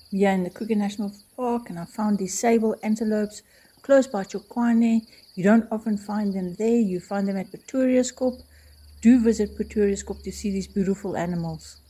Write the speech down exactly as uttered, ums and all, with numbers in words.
here in the Kruger National Park, and I found these sable antelopes close by Chokwane. You don't often find them there. You find them at Pretorius Kop. Do visit Pretorius Kop to see these beautiful animals.